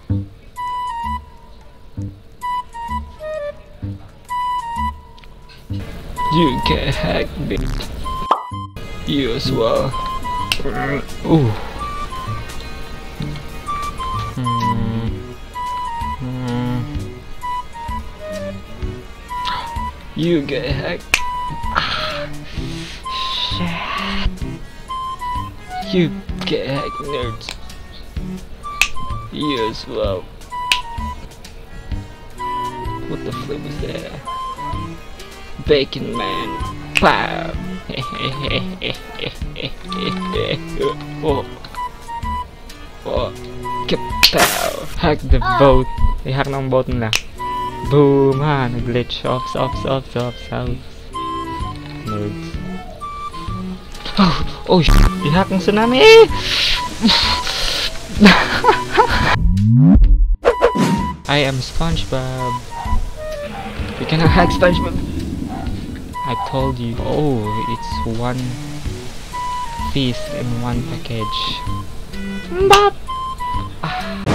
You get hacked, bitch. You as well. Ooh. You get hacked. Shit. You get hacked, nerds. You as well. What the flip was that? Bacon man. Pow. Oh. Oh. Kapow. Hack the boat. I-hack ng boat nila. Boom ha. Nag-glitch. Off. Nerds. Oh shit. I-hack ng tsunami. I am SpongeBob. You cannot hack SpongeBob. I told you. Oh, it's one feast in one package. Bop.